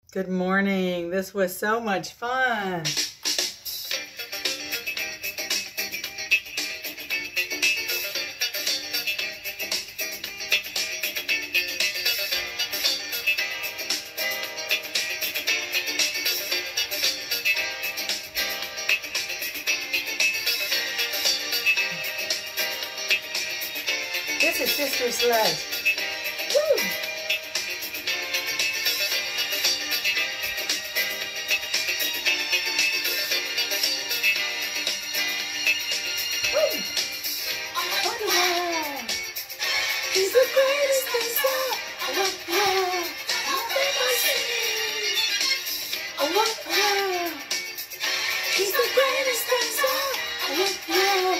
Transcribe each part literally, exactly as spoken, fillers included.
Good morning. This was so much fun. This is Sister Sledge. Woo! He's the greatest dancer. Oh, wow. Nothing but singing. Oh, wow. He's the greatest dancer. Oh, wow.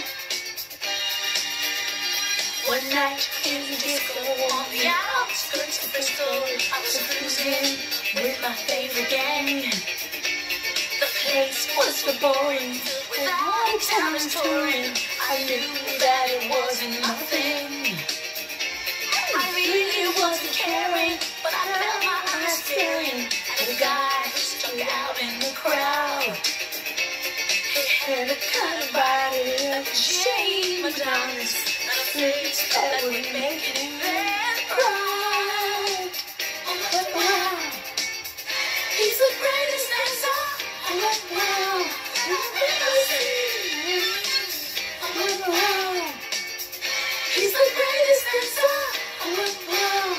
One night in the disco on the outskirts of Bristol, I was cruising with my favorite gang. The place was for boring, with all the talents touring. I knew that it wasn't nothing. I really wasn't caring, but I felt my eyes staring at a guy who stuck out in the crowd. He had a kind of body like a Jane Madonna's, and a face that would make any man cry. Oh, wow. He's the greatest dancer. Oh, wow. Nothing I see. Oh, wow. He's the greatest dancer. Oh, wow.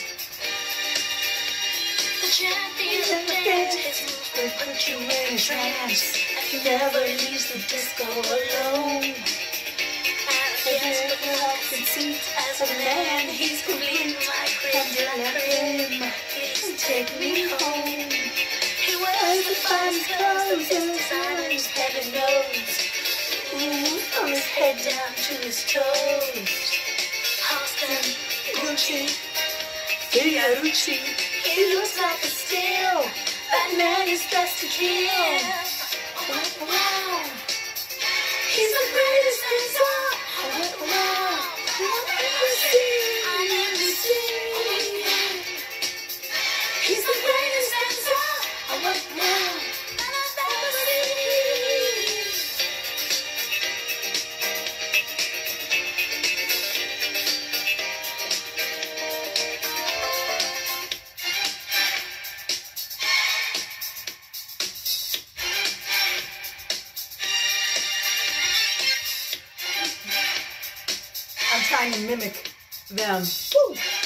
The champion dance, his moves will put you in a trance, and he never leaves the disco alone. And against the walls and seats, as a man, he's complete. My creme de la creme, please take me home. He wears the finest clothes and designers, heaven knows. Ooh, from his head down to his toes. Austin, Gucci, Fiorucci, he looks like a steal. That man is dressed to kill. Oh, wow. He's the greatest dancer. Oh, wow. I've never seen. I've never seen. He's the greatest dancer. Oh, wow. I've never seen. I'm trying to mimic them. Woo.